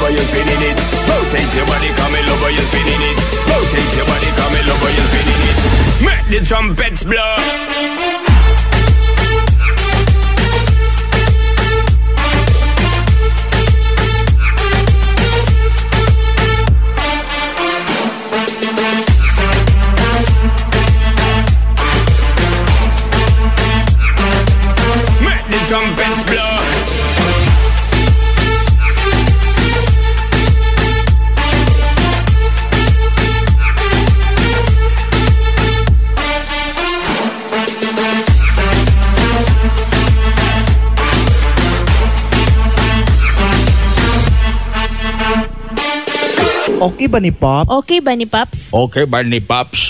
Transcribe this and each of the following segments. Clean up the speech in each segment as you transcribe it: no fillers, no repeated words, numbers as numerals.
how you're spinning it. Rotate your body, come and love how you're spinning it. Rotate your body, come and love how you're spinning it. Make the trumpets blow. Trumpets blow. Okay ba ni Pop? Okay ba ni Paps? Okay ba ni Paps?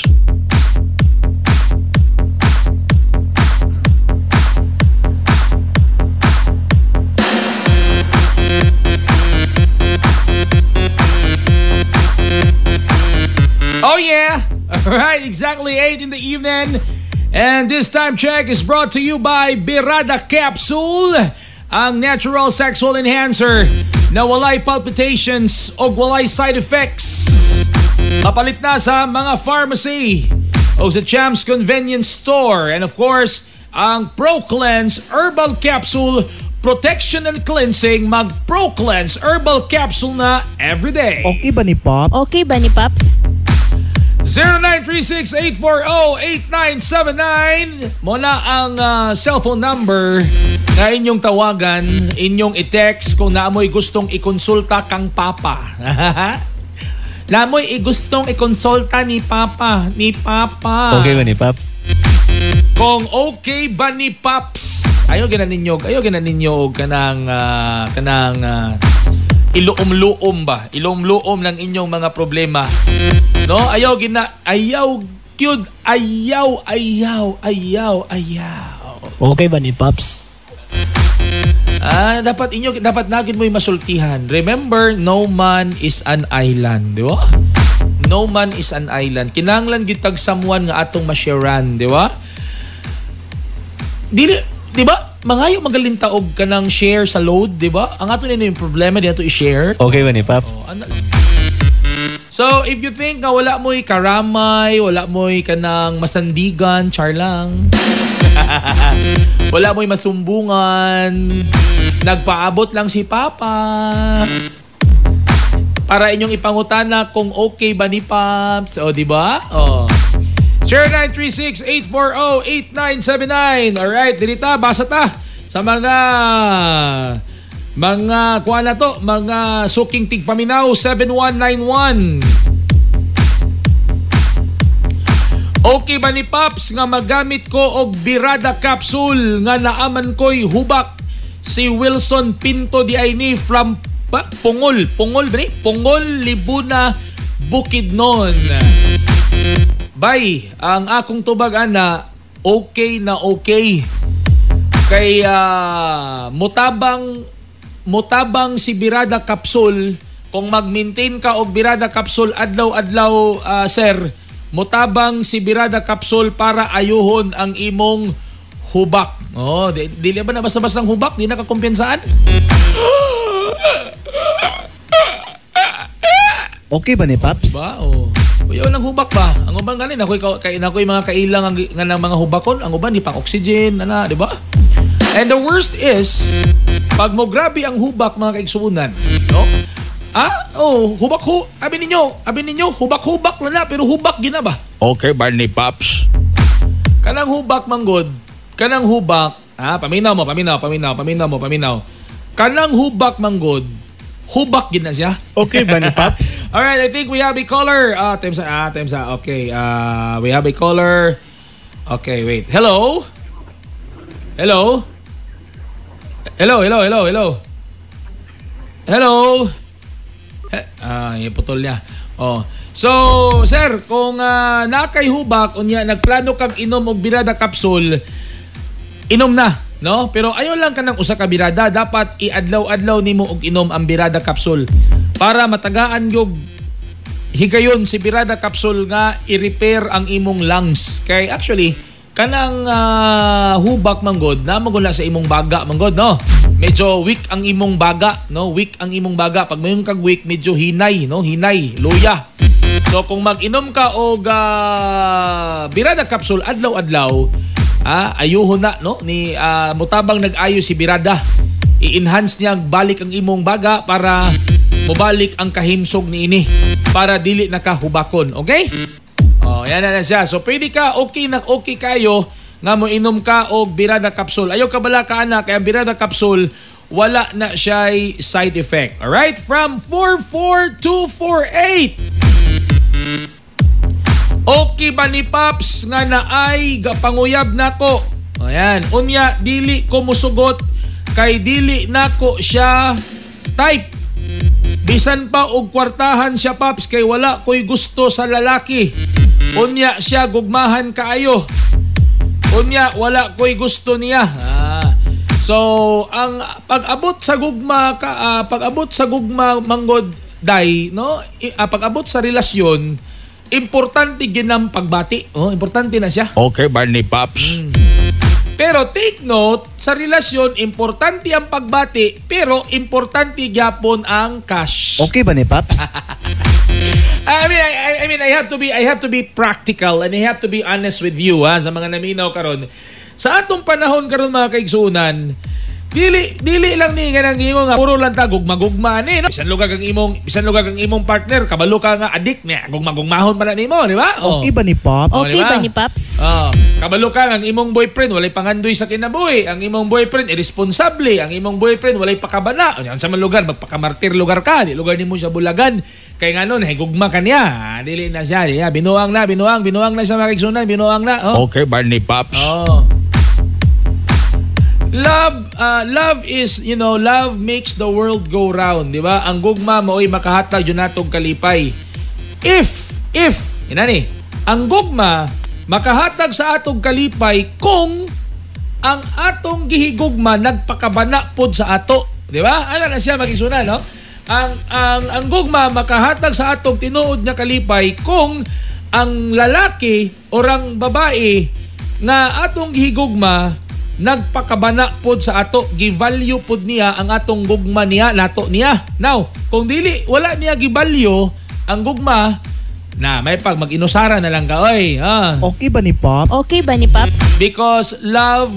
Oh yeah! Alright, exactly 8 in the evening. And this time check is brought to you by BIRADA CAPSULE, ang natural sexual enhancer na walay palpitations o walay side effects. Mapalit na sa mga pharmacy o sa Champs Convenience Store. And of course, ang PROCLEANSE Herbal Capsule Protection and Cleansing. Mag PROCLEANSE Herbal Capsule na everyday. Okay ba ni Pop? Okay ba ni Paps? 0936-840-8979 muna ang cellphone number na inyong tawagan, inyong i-text kung naamoy gustong ikonsulta kang Papa. Naamoy gustong ikonsulta ni Papa. Okay ba ni Paps? Kung okay ba ni Paps? Ayaw gina ninyo kanang iluom-luom ba? Iluom-luom ng inyong mga problema. No? Ayaw. Okay ba ni Paps? Dapat nagin mo'y masultihan. Remember, no man is an island, di ba? No man is an island. Kinanglan gitag someone nga atong masharean, di ba? Di ba? Mangayo magalintaog ka ng share sa load, di ba? Ang ato nino yung problema, di ato i-share. Okay ba ni Paps? So, if you think na wala mo'y karamay, wala mo'y kanang masandigan, char lang. Wala mo'y masumbungan, nagpaabot lang si Papa para inyong ipangutana kung okay ba ni Paps. O, di ba? O. 0936-840-8979. Alright, dinita, basa ta sa mga kuha na to, mga suking tigpaminaw 7191. Okay ba ni Paps nga magamit ko og BIRADA capsule nga naaman ko'y hubak? Si Wilson Pinto di ay ni from Pungol, Libuna, Bukidnon. Bay, ang akong tubag ana, okay na okay. Kay mutabang si BIRADA capsule. Kung mag-maintain ka og BIRADA capsule adlaw-adlaw, sir, mutabang si BIRADA capsule para ayuhon ang imong hubak. Oh, dili ba na basta-basta ang hubak? Di na kakumpensaan? Okay ba ni Paps? Ba? Oh. Uyaw lang hubak ba? Ang uban ganin ako'y mga kailang nga ng mga hubakon, ang uban di pang oxygen ana, di ba? And the worst is pag mo grabe ang hubak mga kaigsuunan, no? Hubak abi ninyo, hubak lang na pero hubak gina ba? Okay ba ni Paps? Kanang hubak manggod, kanang hubak, paminaw mo. Kanang hubak manggod, hubak gina siya. Okay ba ni Paps? Alright, I think we have a caller. Time's up. Okay, we have a caller. Okay, wait. Hello? Hello? Iputol niya. Oh. So, sir, kung nakay hubak, unya nagplano kang inom og BIRADA capsule, inom na, no? Pero ayon lang kanang usa ka BIRADA, dapat iadlaw-adlaw nimo og inom ang BIRADA capsule para matagaan yung higayon si BIRADA capsule nga i-repair ang imong lungs. Kay actually, kanang hubak manggod na magula sa imong baga manggod, no? Medyo weak ang imong baga, no? Weak ang imong baga. Pag mayroon kag weak, medyo hinay, no? Hinay, luya. So kung mag-inom ka og Birada capsule adlaw-adlaw, ayuhon na, no? Ni mutabang nag-ayo si Birada. I-enhance niya balik ang imong baga para mubalik ang kahimsog niini para dili nakahubakon, okay? Yan na siya. So pwede ka okay kayo nga mo inom ka og Birada capsule. Ayaw ka bala ka ana kay ang Birada capsule wala na siya side effect. All right? From 44248. Okay ba ni Paps nga naay panguyab nako? Ayan, unya dili ko musugot kay dili nako siya type. Bisan pa og kwartahan siya Paps kay wala ko'y gusto sa lalaki. Unya siya gugmahan kaayo. Unya wala ko'y gusto niya. So ang pag-abot sa gugma manggod day, no? Pag-abot sa relasyon, importante ginang pagbati. Importante na siya. Okay, Barney Pops. Pero take note, sa relasyon, importante ang pagbati, pero importante gyapon ang cash. Okay ba ni Paps? I mean, I have to be practical and I have to be honest with you sa mga naminaw karon. Sa atong panahon karon mga kaigsuunan, dili lang ni ganang imong puro lang ta gugma-gugma ni, no? Bisan lugar kang imong partner, kabalo ka nga addict niya, gugma-gugmahon man na nimo, di ba? Okay ba ni Paps? Okay diba? ba ni Paps? Kabalo ka ang imong boyfriend walay pangandoy sa kinabuhi, ang imong boyfriend irresponsable, ang imong boyfriend walay pakabana. Unya sa man lugar magpakamartir lugar ka, di lugar nimo siya bulagan. Kay ngano na gugma kaniya, dili na siya, binuang na siya mga kaigsuunan, binuang na. Okay, Barney Pops. Love is, love makes the world go round, di ba? Ang gugma mao'y makahatag yun natong kalipay. If, inani, ang gugma makahatag sa atong kalipay kung ang atong gihigugma nagpakabana pod sa ato, di ba? Ano na siya magisunan, no? Ang gugma makahatag sa atong tinuod nga kalipay kung ang lalaki o ang babae nga atong gihigugma nagpakabana pod sa ato, givalue pod niya ang atong gugma niya, nato niya. Now, kung dili wala niya givalue ang gugma, na may pag mag-inusara na lang ka, oy. Okay ba ni Paps? Okay ba ni Paps? Because love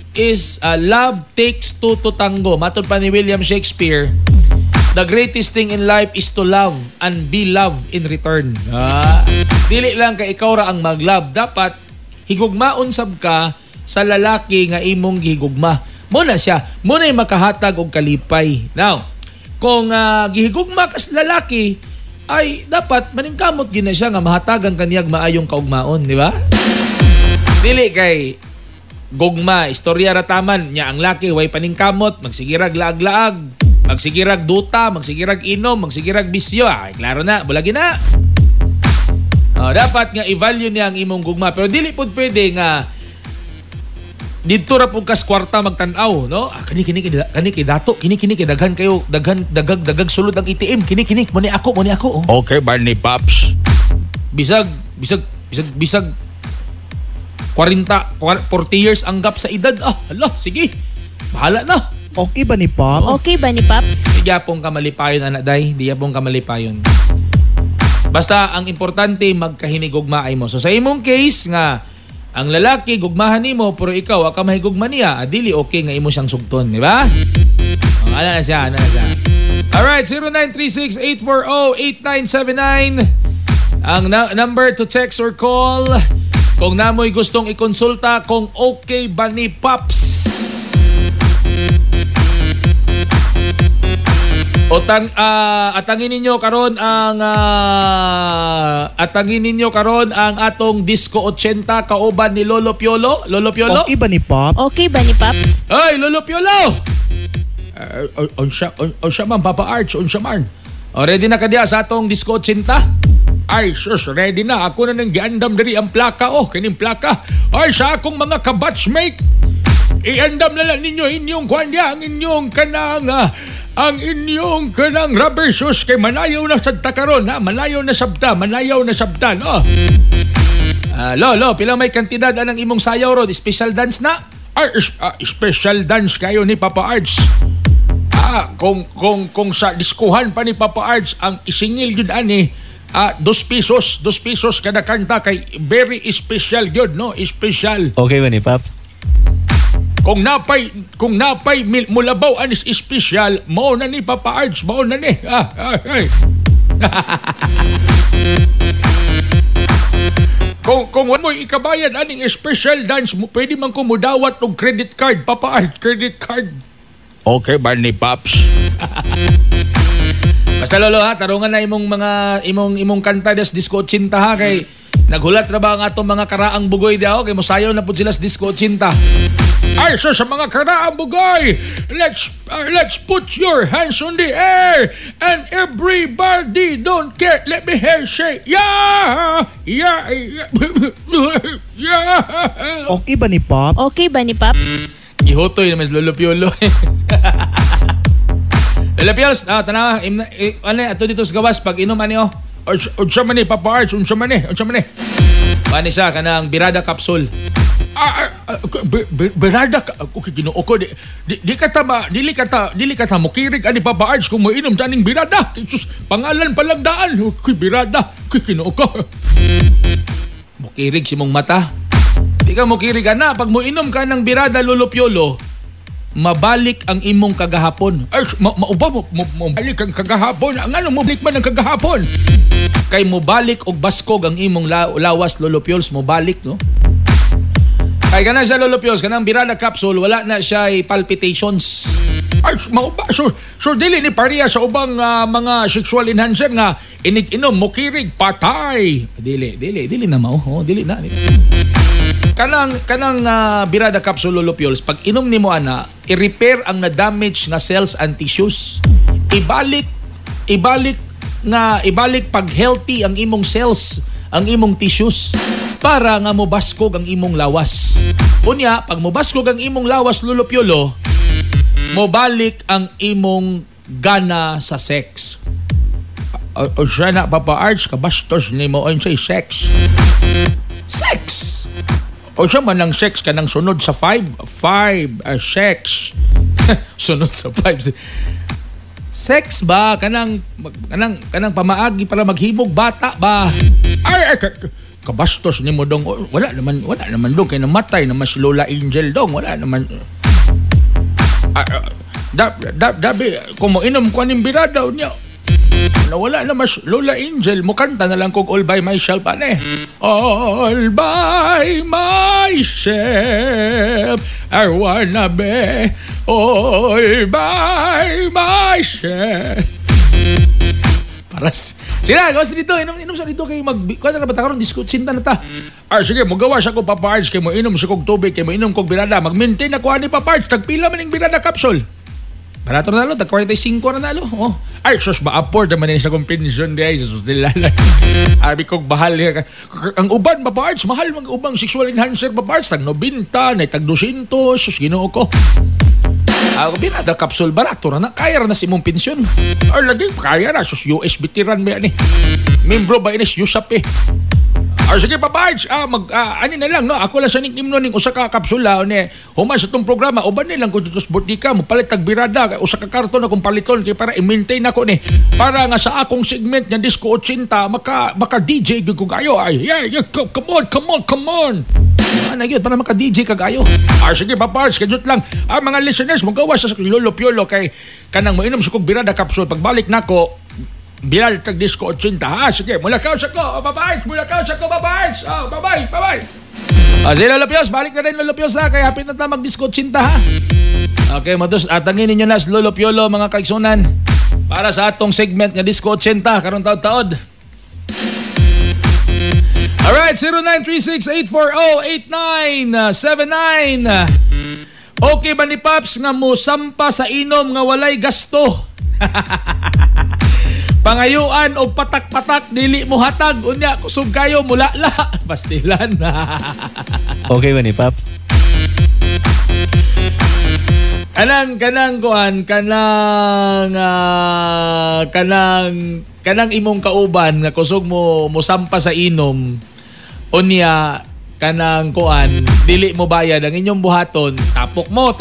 takes two to tango. Matod pa ni William Shakespeare, the greatest thing in life is to love and be loved in return. Dili lang ka ikaw ra ang mag-love, dapat higugmaon sab ka sa lalaki nga imong gihigugma. Muna siya, muna yung makahatag og kalipay. Now, kung gihigugma ka sa lalaki, ay dapat maningkamot gina siya nga mahatagan kaniyag maayong kaugmaon, di ba? Dili kay gugma, istorya ra taman nya ang laki way paningkamot, magsigirag laag-laag, magsigirag duta, magsigirag inom, magsigirag bisyo. Klaro na, bulagi na. Dapat nga i-value niya ang imong gugma, pero dili pud pwede nga dito ra pug kas kwarta magtan-aw, no? Kani kay dato, kini kay daghan kayo, dagag sulod ang ATM, kini mo ni ako. Okay, Barney Pops. Bisag 40 years ang gap sa edad. Hala, sige. Bahala na. Okay ba ni Paps? Okay ba ni Paps? Di yapong kamalipayon anak day, di yapong kamalipayon. Basta ang importante magkahinigugmaay mo. So sa imong case nga ang lalaki gugmahan nimo pero ikaw ka mahigugma niya, dili okay nga imo siyang sugton, di ba? Ana na siya. Alright, 0936-840-8979 ang number to text or call kung namoy gustong ikonsulta kung okay ba ni Paps. Atangin ninyo karon ang atong Disco 80 kauban ni Lolo Piolo. Okay ba ni Paps? Okay ba ni Paps? Ay, Lolo Piolo. Siya man Papa Arch, siya man. Ready na ka diya sa atong Disco 80? Ay, sus, ready na. Ako na nang giandam diri ang plaka. Kining plaka. Ay, sa akong mga kabatchmate. Iandam na lang ninyo inyong kwanya, ang inyong kanang rubber shoes kay manayaw na sabta karon, ha? Manayaw na sabta, no? Lolo, pila may kantidad anang imong sayaw ro? Special dance na? Special dance kayo ni Papa Arts. Kung sa diskuhan pa ni Papa Arts ang isingil yun ani, 2 pesos kada kanta kay very special yun, no? Special. Okay ba ni Paps? Kung napay mulabaw anis special, mao na ni Papa Arts, mao na ni. Kung wala mo ikabayan aning special dance mo, pwede man ko mudawat og credit card, Papa Arts, credit card. Okay ba ni Paps? Basta lolo ha, tarungan na imong kanta des disco 80 ha, kay naghulat na ba ang atong mga karaang bugoy daw kay mosayaw na pud sila sa disco 80. Ay, so sa mga karaang bugoy, let's put your hands on the air and everybody don't care. Let me hear say yeah. Okay ba ni Pop? Okay ba ni Paps? Ihotoy naman sa Lolo Piolo. Lolo Piols, tanawa, ato dito sa gawas, pag inom ani unsa man ni Papa Arts, unsa man ni. Pani siya kanang BIRADA capsule. BIRADA, okay, Ginoo ko, dili ka mukirig ani Papa Arts kung moinom taning BIRADA. Jesus, pangalan pa lang daan. Okay, BIRADA, okay, Ginoo ko. Mukirig si mong mata. Di ka mukirig na, pag moinom ka ng BIRADA Lolo Piolo, mabalik ang imong kagahapon. Ay, mabalik ang kagahapon. Ang ano, mabalik man ang kagahapon. Kay mobalik og baskog ang imong lawas, Lolo Piols, mobalik, no? Kay kana sa Lolo Piols, kanang BIRADA capsule, wala na siya palpitations. Ay, so dili ni pariya sa ubang mga sexual enhancer nga inig-inom, mukirig, patay. Dili na mao. Dili na. Kanang BIRADA capsule, Lolo Piols, pag inom nimo ana, i-repair ang na-damage na cells and tissues. Ibalik pag healthy ang imong cells, ang imong tissues, para nga mobaskog ang imong lawas. Unya, pag mobaskog ang imong lawas, Lolo Piolo, mobalik ang imong gana sa sex. O siya na, Papa Arts, kabastos ni mo on say sex. Sex! O siya man ng sex ka nang sunod sa 5? 5, sex. Sunod sa 5. Sex ba? Kanang pamaagi para maghimog bata ba? Ay, kabastos ni mo dong. Wala naman dong. Kaya namatay na mas Lola Angel dong. Wala naman. Dabi, kung mo inom ko aning BIRADA niya, wala na mas Lola Angel, mukanta na lang kong all by myself, ane. All by myself, I wanna be all by myself. Paras. Sila, gawas dito, inom sa dito kayo kuha na ba ta karon disco sinta na ta. Sige, magawa sa ko Papa Arts, kay mo inom sa kong tubig, kay mo inom kong BIRADA, mag-maintain ako ani Papa Arts, tagpila man yung BIRADA capsule. Barato na nalo, tag 45 na nalo. Oh. Ay, sus, ma-afford naman sa kong pension di ay, sus, dilala. Abi kong bahal. Ang uban, Papa Arts, mahal mga ubang sexual enhancer, Papa Arts, tag 90, na tag 200, sus, Ginoo ko. Ako BIRADA capsule, barato na, kaya na si mong pensyon. Ay, lagi, kaya na, sus, US veteran ba yan eh. Membro ba inis, USAP eh. Sige, Papa Arts, ani na lang, no? Ako lang sa nickname ning usa ka kapsula, ni human sa itong programa, uban nilang kung dito sa Bortica, mapalit tag BIRADA, usa ka karton akong paliton, kaya para i-maintain ako ni, para nga sa akong segment ng Disco 80, maka-DJ ko kayo, ay, yeah, come on. Ano yun, para maka-DJ kagayo. Sige, Papa Arts, kajut lang, mga listeners, magawa sa Lolo Piolo, kay kanang mo inom sa kong BIRADA capsule, pagbalik nako, Bilal tag Disco 80. Sige, mulakaw sa ko. Bye-bye. Bye-bye. Si Lolo Pios, balik na rin Lolo Pios ha. Kaya hapit na tayo mag-Disco 80 ha. Okay, matos, atangin ninyo na si Lolo Piolo, mga kaigsunan, para sa atong segment nga Disco 80, karong taod-taod. Alright, 0936-840-8979. Okay ba ni Paps nga mo sampa sa inom nga walay gasto? Pangayuan o patak-patak dili mo hatag unya kusog kayo mulala pastilan. Okay ba ni Paps? Kanang imong kauban nga kusog mo sampa sa inom, Unya kanang kuan, dili mo bayad ang inyong buhaton, tapok mo.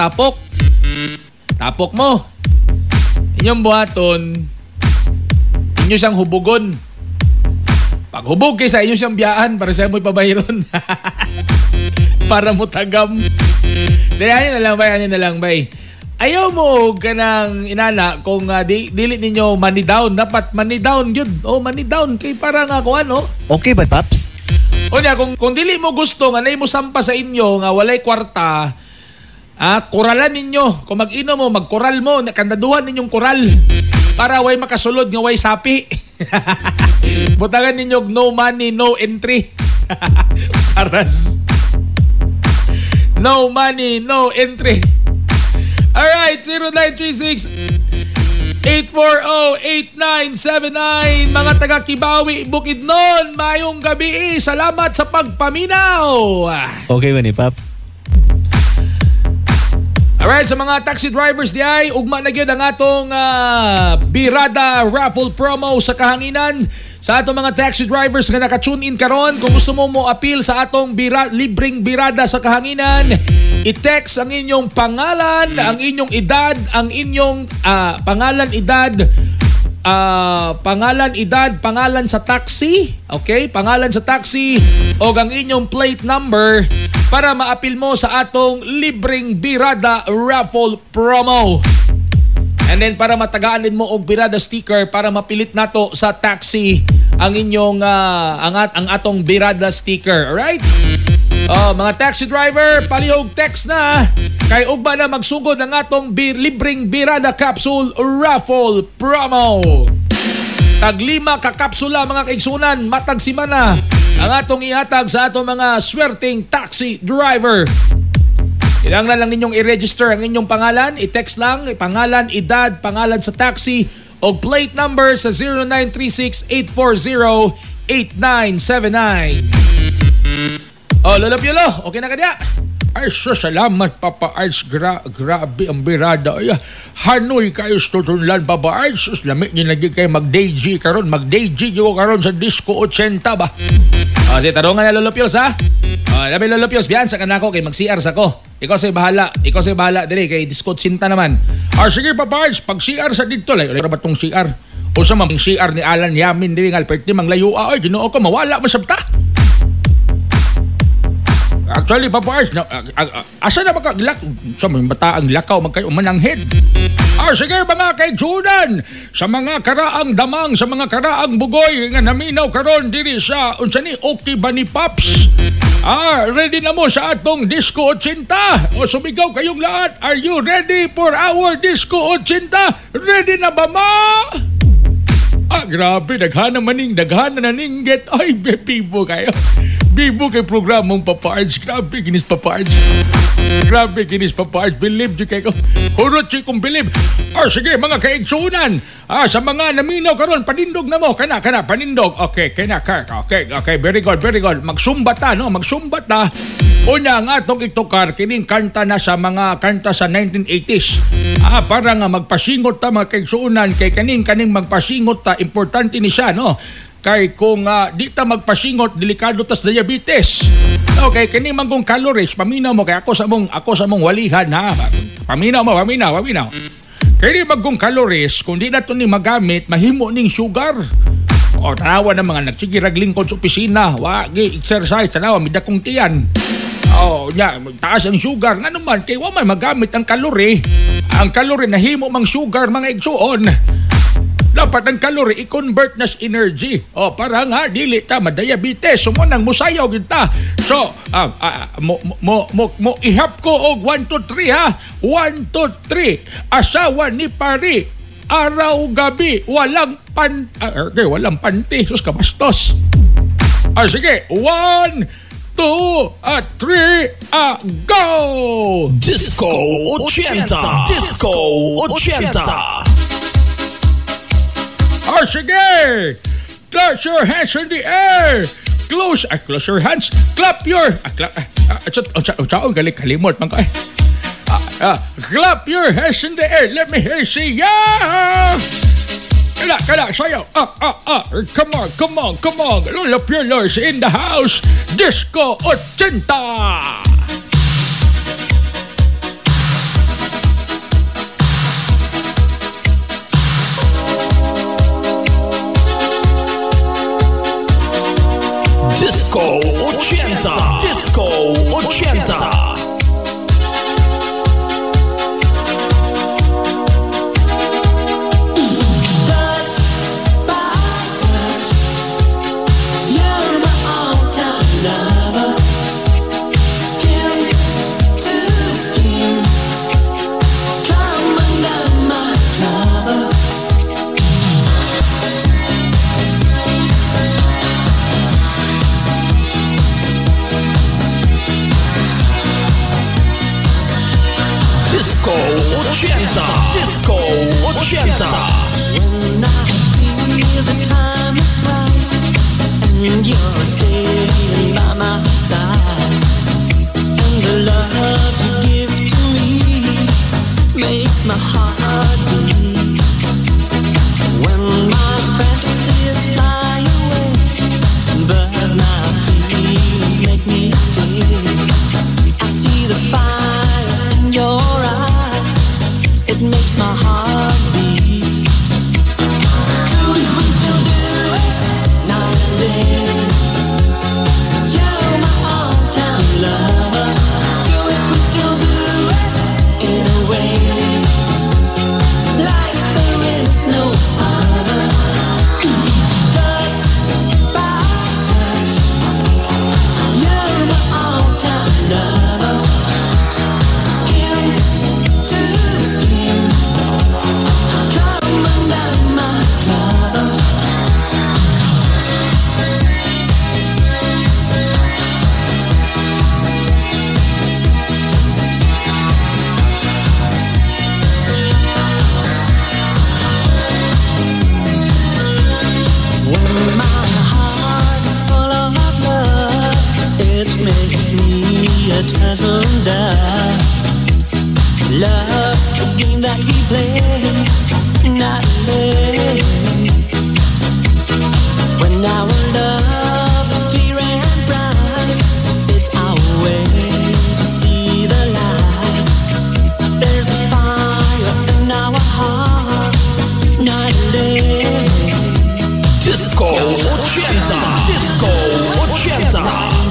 Inyong buhaton, inyo siyang hubugon. Pag hubog kay sa inyo siyang biyaan para sa mo'y pabayron. Para mo tagam. Ano na lang bay. Ayaw mo kanang inana kung dili ninyo money down. Dapat money down yun. Money down. Kay para nga kuan, Okay ba, Paps? Unya, kung dili mo gusto nga nay mo sampa sa inyo nga walay kwarta, kuralan ninyo. Kung mag-ino mo, magkoral mo, kandaduhan ninyong koral para way makasulod nga way sapi. Butangan ninyo no money, no entry. Paras. No money, no entry. Alright, 0936-840-8979. Mga taga Kibawi, Bukidnon, mayong gabi. Salamat sa pagpaminaw. Okay ba ni Paps? Alright, sa mga taxi drivers di ay, ugma na gyud ang atong Birada raffle promo sa kahanginan. Sa atong mga taxi drivers nga naka-tune in karon, kung gusto mo appeal sa atong libreng birada sa kahanginan, i-text ang inyong pangalan, ang inyong edad, ang inyong pangalan, pangalan sa taxi, okay? Pangalan sa taxi o ang inyong plate number para ma-appeal mo sa atong libreng birada raffle promo. And then para matagaan din mo og birada sticker para mapilit nato sa taxi ang inyong ang atong birada sticker, alright? Mga taxi driver, palihog text na kay ugba na magsugod ang atong libreng birada capsule raffle promo. Tag-5 ka kapsula mga kaigsunan, matag simana ang atong ihatag sa atong mga swerteng taxi driver. Kailangan lang ninyong i-register ang inyong pangalan, i-text lang, pangalan, edad, pangalan sa taxi o plate number sa 0936-840-8979. Lolo Piolo, okay na ka diya? Ay, salamat Papa Arts. Grabe ang birada. Ay, Hanoy kayo tutunlan Papa Arts. Lamig niyo lagi kayo mag-day-G karon. Mag-day-G ko karon sa Disco 80 ba? Sige, tarungan na Lolo Pios ha? Labi Lolo Pios, biyan sa kanako kay mag-CR sa ko. Ikaw sa'y bahala dili kay Disco 80 naman. Sige Papa Arts, pag CR sa dito, layo ba tong CR? O sa mga CR ni Alan Yamin, dili nga, perti manglayo. Ay, ginoo ko, mawala masabta. Actually, Papa Arts, asa na magkaglak? Sa mga bataang lakaw, magkayo mananghid. Sige mga kaigsunan, sa mga karaang damang, sa mga karaang bugoy, nga naminaw karon diri sa, unsa ni, okay ba ni Paps? Ready na mo sa atong Disco 80? O sumigaw kayong lahat, are you ready for our Disco 80? Ready na ba ma? Grabe, daghana na ninggit. Ay, bibo kayo. Bibo kay programong Papa Arts. Grabe, kinis Papa Arts. Believe nyo kayo. Hurot siya kung believe. Sige, mga kaigsunan. Sa mga naminaw karon, panindog na mo. Kana, panindog. Okay, Okay, very good. Magsumbat ta. Una nga itong itukar, kining kanta na sa mga kanta sa 1980s. Para nga magpasingot ta mga kaigsunan, kay kaning magpasingot ta, importante ni siya, no? Kay kung di ta magpasingot, delikado tas diabetes. Okay, kini mangkong calories, paminaw mo kay ako sa mong walihan ha. Paminaw mo. Kini mangkong calories, kung di na to ni magamit, mahimo ning sugar. Tanawa ng mga nagsigirag lingkod sa opisina, wagi exercise, tanawa midakong tiyan. Taas ang sugar. Nga naman, kay wa man magamit ang kalori. Ang kalori nahimo mang sugar mga igsuon. Dapat ang kalori i-convert na sa energy. Para nga dili ta madiabetes. Sumunang musayaw kita. So, mo ihap ko og 1, 2, 3 ha. 1, 2, 3. Asawa ni pari. Araw gabi. Walang panty. Sus kabastos. Sige. 1, 2, 3, go! Disco 80. Disco 80. Sige! Close your hands in the air! Close your hands! Clap your... kalimot man ko. Clap your hands in the air! Let me hear you say, yeah! Kala, sayo. Come on. Lola Pierlos in the house. Disco 80. Disco 80. Disco 80. Disco 80. When I feel the time is right and you're staying by my side, and the love you give to me makes my heart beat. When my fantasies fly away, but my feelings make me stay, I see the fire in your eyes. It makes my heart beat. Do it, we still do it, night and day. You're my all-time lover. Do it, we still do it, in a way like there is no other. Touch by touch, you're my all-time lover. Skin to skin, come under my cover. When my heart is full of love, it makes me a turtle dove. Love's the game that we play, not play. When our love is clear and bright, it's our way to see the light. There's a fire in our hearts, night and day. Disco 80. Disco 80.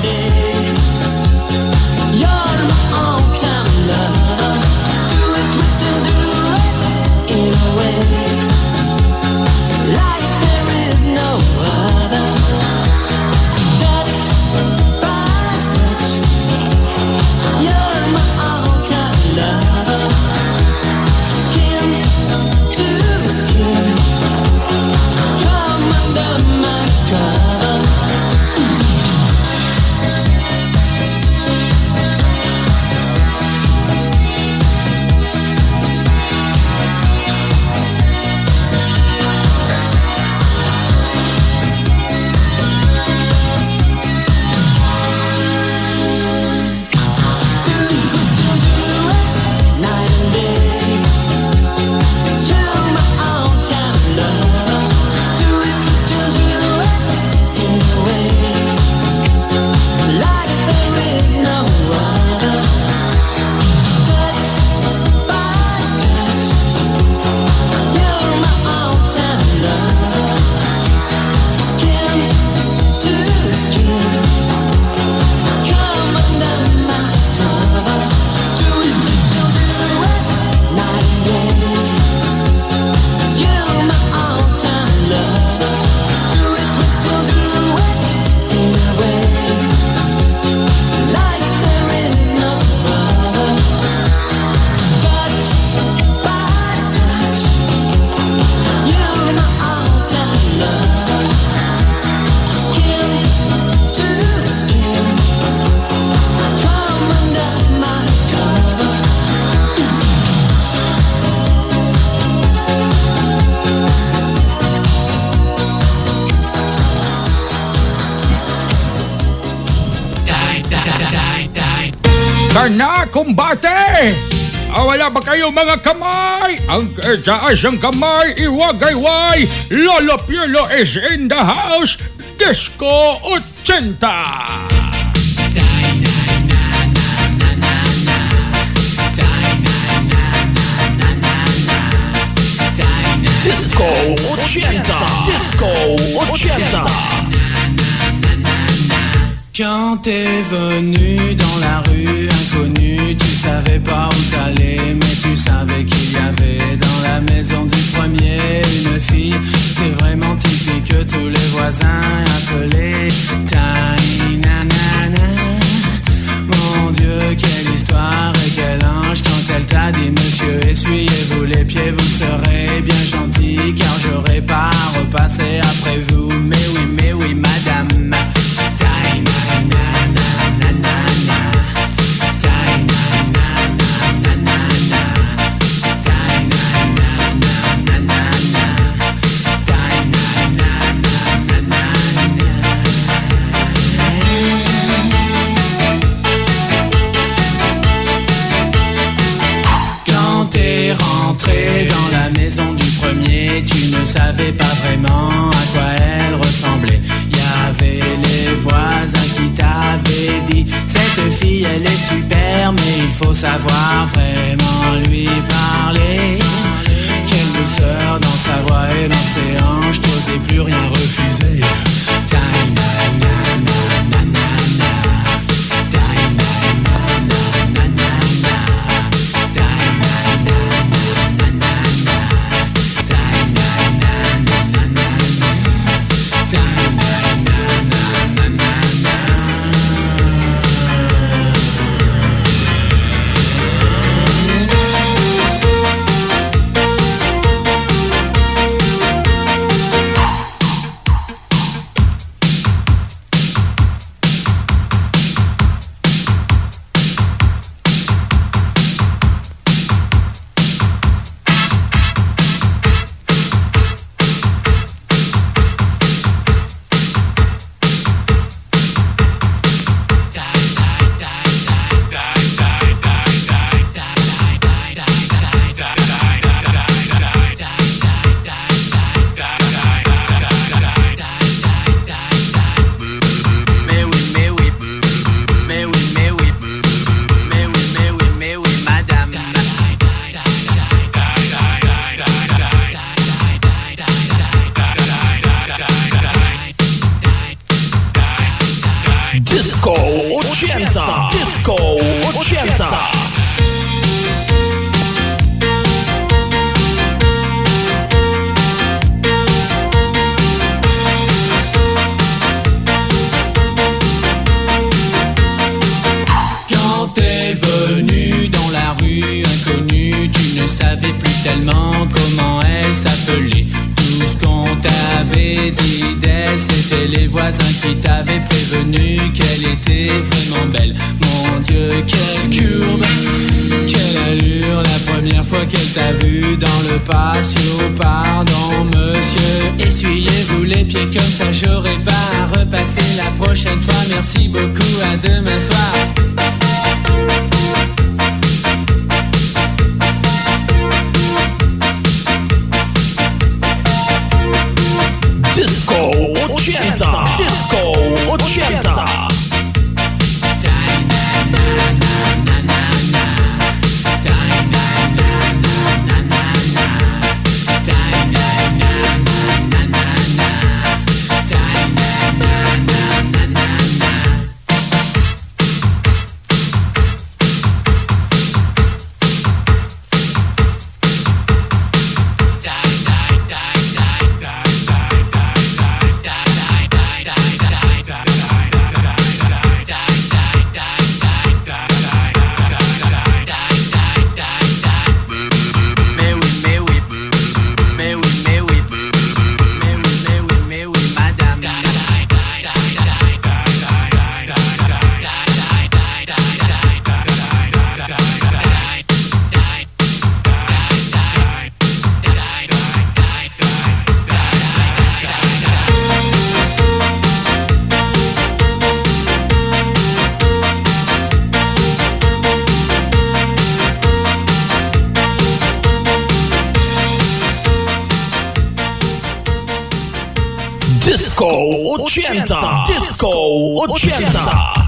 You're my all-time lover. Do it, we still do it, in a way like there is no other. Touch by touch, you're my all-time lover. Skin to skin, come under my cover. Night and day, you're my all-time lover. Do it, we still do it, in a way like there is no other. Touch by touch, you're my all-time lover. Skin to skin, come under my cover. Do it, we still do it, night and day. You're my all-time lover. Do it, we still do it, in a way like there is no other. Touch by touch, you're my all-time lover. Skin to skin, come under my cover. Karna Kumbate! Wala ba kayo mga kamay? Ang taas ang kamay, iwagayway. Lolo Piolo is in the house. Disco 80. Disco 80. Disco 80. Quand t'es venu dans la rue inconnue, tu savais pas où t'allais, mais tu savais qu'il y avait dans la maison du premier une fille. T'es vraiment typique, tous les voisins appelaient Tiny Nanana. Mon Dieu, quelle histoire et quel ange quand elle t'a dit monsieur, essuyez-vous les pieds, vous serez bien gentil, car j'aurai pas à repasser après vous. Mais oui, madame. Dans la maison du premier, tu ne savais pas vraiment à quoi elle ressemblait. Il y avait les voisins qui t'avaient dit cette fille elle est super, mais il faut savoir vraiment lui parler. Quelle douceur dans sa voix et dans ses hanches, t'osais plus rien refuser. Disco 80. Disco 80. Quand t'es venu dans la rue inconnue, tu ne savais plus tellement comment elle s'appelait. Tout ce qu'on t'avait dit d'elle, c'était les voisins qui t'avaient prévenu qu'elle était vraiment belle. Mon Dieu, quelle courbe, quelle allure, la première fois qu'elle t'a vu dans le patio. Pardon monsieur, essuyez-vous les pieds comme ça, j'aurai pas à repasser la prochaine fois. Merci beaucoup, à demain soir. Disco 80. Disco 80. Disco 80. Disco 80.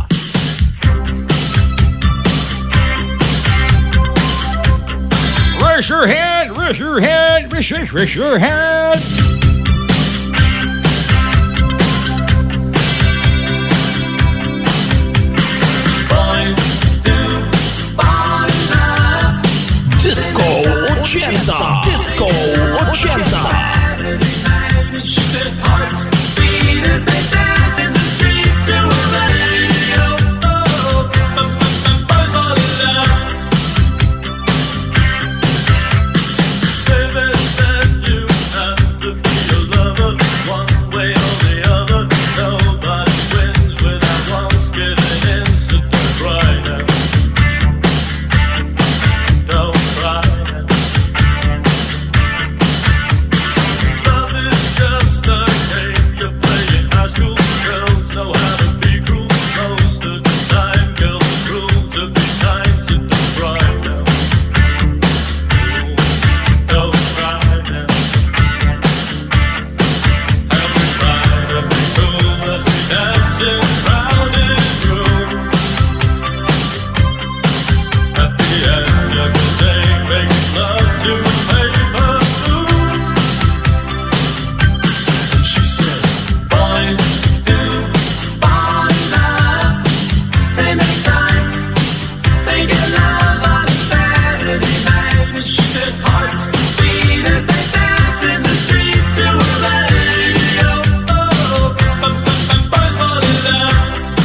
Raise your hand, raise your hand, raise your hand. Boys do fall in love. Disco 80. Disco 80. She says hearts beat as they dance in the street to a radio. Boys fall in love. Baby said you have to be a lover one way or the other. Nobody wins without once getting in, so don't cry now. Don't cry now. Love is just a game you play in high school. Girls know how to be cruel most of the time. Girls are cruel to be kind, so don't cry now. Don't cry now. Every time every cool must be dancing round his room. At the end of the day, making love to a paper moon. And she said, boys do fall in love. They make time, they get love on a Saturday night. And she says, hearts beat as they dance in the street to a radio. Boys fall in love.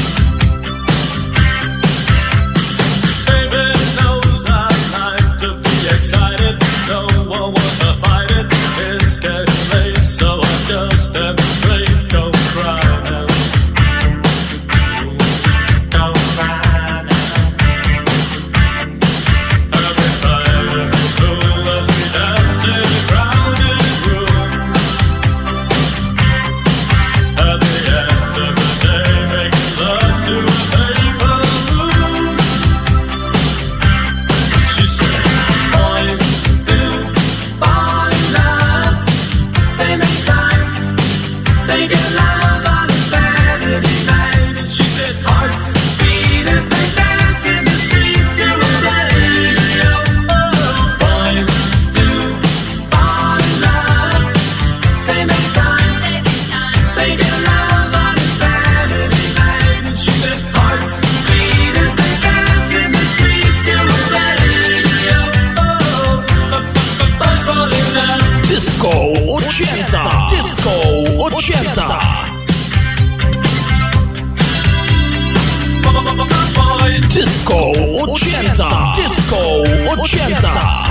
Baby knows I like to be excited. No one wants to fight it. It's getting late, so I just demonstrate. Don't cry now. Don't cry now. Every time every fool must be dancing in a crowded room. At the end of the day, making love to a paper moon. She said, boys do fall in love. They make time, they get love on a Saturday night. And she says, hearts beat as they dance in the street to a radio. Boys do fall in love. They make time, they get love on a Saturday night. And she says, hearts beat as they dance in the street to a radio. Boys fall in love. Disco 80. Disco 80. Boys Disco 80. Disco 80.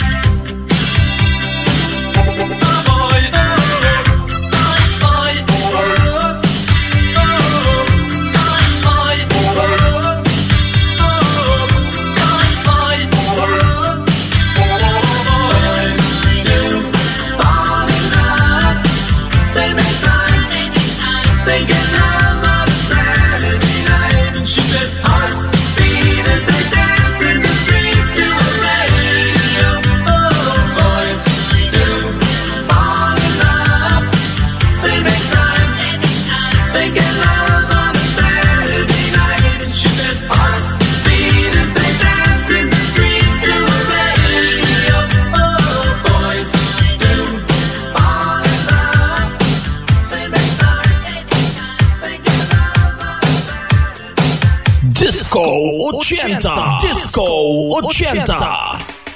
They get love on a Saturday night. And she says, hearts beat as they dance in the street to a radio. Boys do fall in love. They make time, they get love on a Saturday night. And she says, hearts beat as they dance in the street to a radio. Boys do fall in love. They make time, they get love on a Saturday night. Disco 80. Disco 80.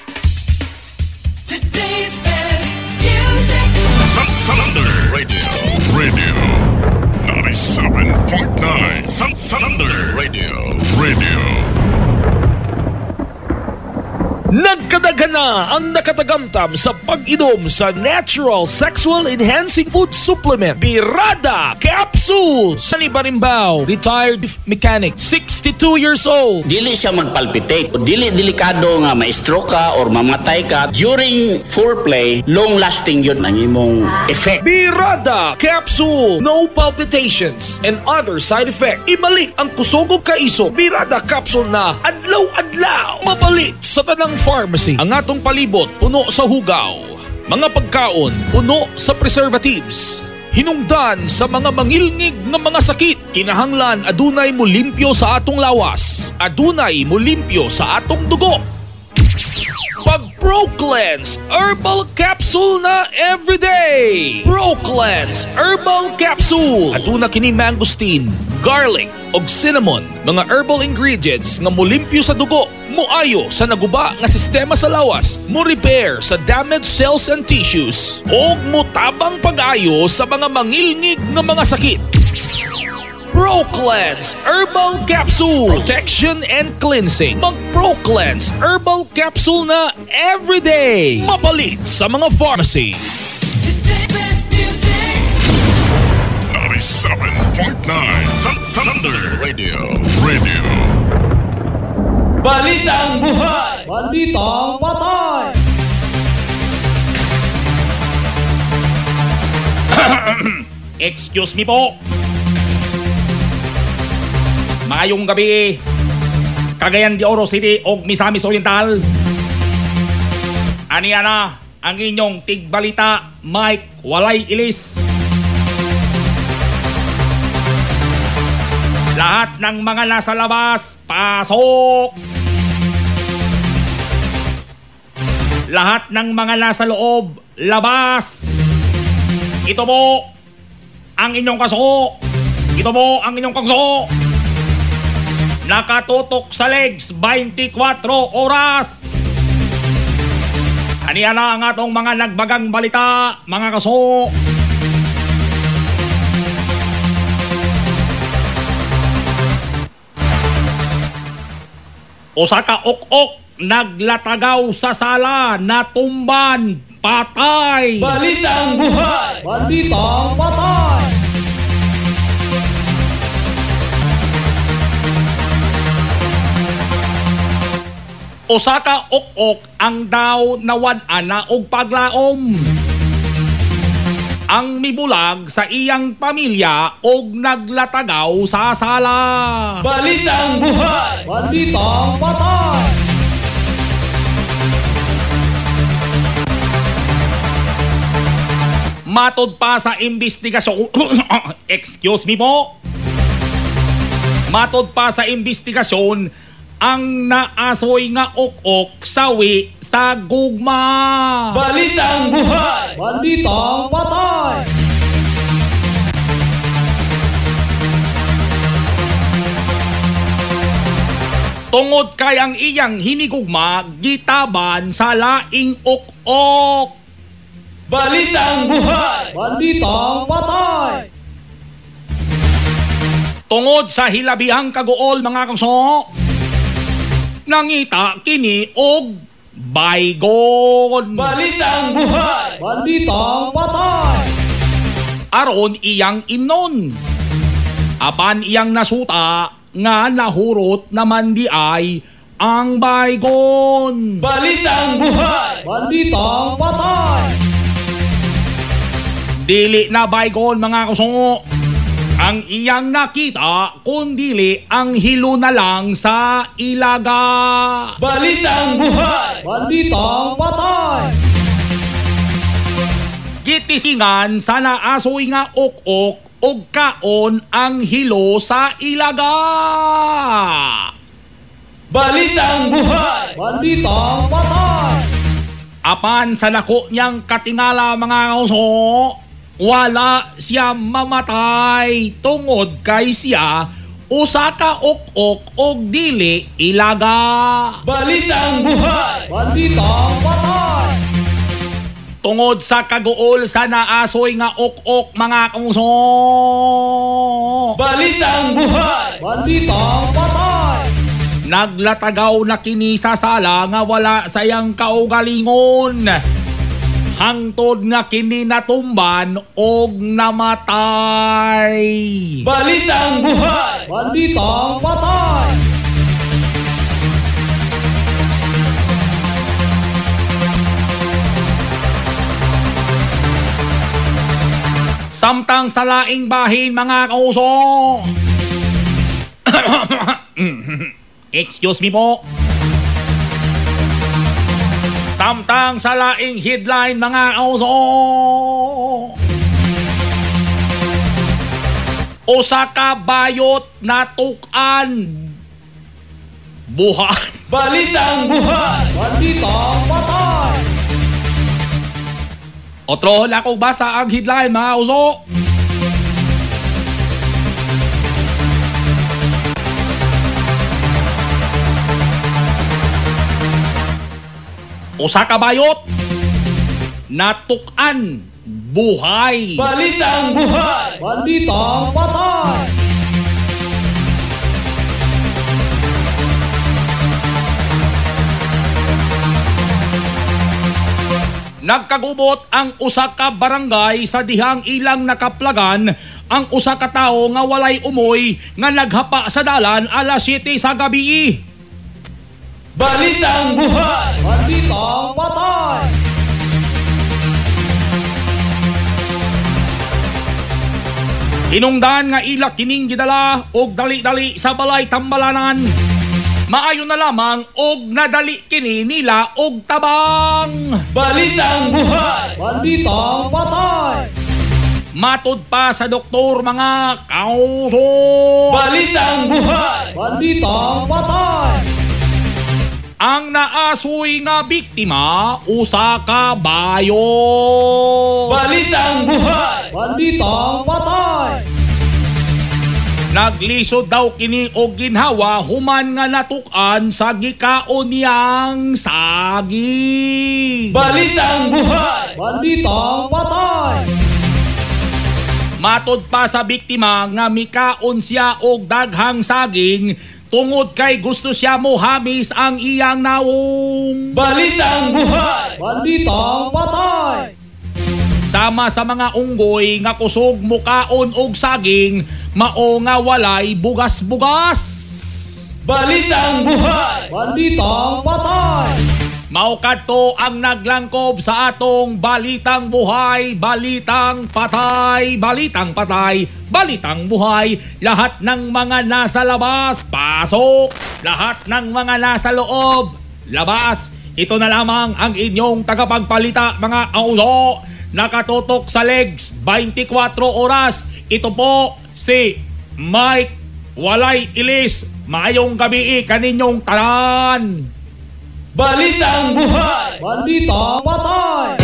Today's best music. Thunder Radio. 97.9. Thunder Radio. Nagkadaghan na ang nakatagamtam sa pag-inom sa Natural Sexual Enhancing Food Supplement BIRADA Capsule. Sani Barimbaw, retired mechanic, 62 years old. Dili siya magpalpitate. Dili delikado nga ma-stroke ka or mamatay ka. During foreplay, long-lasting yun ang imong effect. BIRADA Capsule. No palpitations and other side effect. Ibalik ang kusogog kaiso. BIRADA Capsule na adlaw-adlaw. Mapalit sa tanang pharmacy. Ang atong palibot, puno sa hugaw. Mga pagkaon, puno sa preservatives. Hinungdan sa mga mangilngig nga mga sakit. Kinahanglan adunay mo limpyo sa atong lawas. Adunay mo limpyo sa atong dugo. Pag PROCLEANSE Herbal Capsule na everyday. PROCLEANSE Herbal Capsule. Aduna kini mangosteen, garlic og cinnamon, mga herbal ingredients nga molimpyo sa dugo, moayo sa naguba nga sistema sa lawas, mo repair sa damaged cells and tissues, og motabang pag-ayo sa mga mangilngig nga mga sakit. PROCLEANSE Herbal Capsule. Protection and cleansing. Mag-PROCLEANSE Herbal Capsule na everyday. Mapalit sa mga pharmacy. 97.9 Thunder Radio. Balitang buhay! Balitang patay! Excuse me po. Maayong gabi, Cagayan de Oro City og Misamis Oriental. Aniya na ang inyong tigbalita, Mike Walay Ilis. Lahat ng mga nasa labas, pasok! Lahat ng mga nasa loob, labas! Ito po ang inyong kaso. Ito po ang inyong kaso. Nakatutok sa legs 24 oras. Aniya na ang atong mga nagbagang balita, mga kaso. Usa ka ok-ok naglatagaw sa sala, natumban, patay. Balitang buhay! Balitang patay! Usa ka ok-ok ang daw nawad-ana og paglaom. Ang mibulag sa iyang pamilya og naglatagaw sa sala. Balitang buhay! Balitang patay! Matod pa sa investigasyon. Excuse me po. Matod pa sa investigasyon, ang naasoy nga ok-ok sawi sa gugma. Balitang buhay! Balitang patay! Tungod kay ang iyang hinigugma, gitaban sa laing ok-ok. Balitang buhay! Balitang patay! Tungod sa hilabihang kaguol, mga kaso, nangita kini og baygon. Balitang buhay! Balitang patay! Aron iyang imnon. Apan iyang nasuta nga nahurot naman di ay ang baygon. Balitang buhay! Balitang patay! Dili na baygon, mga kasungo. Ang iyang nakita, kundili ang hilo na lang sa ilaga. Balitang buhay! Balitang patay! Gitisingan sa naasoy nga ok-ok og kaon ang hilo sa ilaga. Balitang buhay! Balitang patay! Apan sa nako niyang katingala, mga kauso, wala siya mamatay tungod kay siya usa ka ok-ok og dili ilaga. Balitang buhay! Balitang patay! Tungod sa kaguol sa naasoy nga ok-ok, mga kauso. Balitang buhay! Balitang patay! Naglatagaw na kini sa sala nga wala sayang kaugalingon. Hangtod nga kini natumban og namatay. Balitang buhay! Balitang patay! Samtang sa laing bahin, mga kauso. Excuse me po. Samtang sa laing headline, mga kauso. usa ka bayot natukan buhay. Balitang buhay! Balitang patay! Otro, lakong basta ang headline, mga uso. Usa ka bayot natukan buhay. Balitang buhay! Balitang patay! Nagkagubot ang usa ka barangay sa dihang ilang nakaplagan ang usa ka tawo nga walay umoy nga naghapa sa dalan alas 7 sa gabi. Balitang buhay! Balitang patay! Hinungdan nga ila kining gidala og dali-dali sa balay tambalanan. Maayo na lamang og nadali kini nila og tabang. Balitang buhay! Balitang patay! Matud pa sa doktor mga kauso. Balitang buhay! Balitang patay! Ang naasoy nga biktima usa ka bayo. Balitang buhay! Balitang patay! Naglisod daw kini og ginhawa human nga natukan sa gikaon niyang saging. Balitang buhay! Balitang patay! Matod pa sa biktima nga mikaon siya og daghang saging tungod kay gusto siya mohamis ang iyang naong. Balitang buhay! Balitang patay! Sama sa mga unggoy nga kusog mukaon og saging, mao nga walay bugas-bugas. Balitang buhay! Balitang patay! Mao kadto ang naglangkob sa atong balitang buhay, balitang patay, balitang patay, balitang buhay. Lahat ng mga nasa labas, pasok. Lahat ng mga nasa loob, labas. Ito na lamang ang inyong tagapagpalita, mga aulo. Nakatutok sa legs 24 oras. Ito po si Mike Walay Ilis. Maayong gabi kaninyong talan. Balitang buhay! Balitang patay!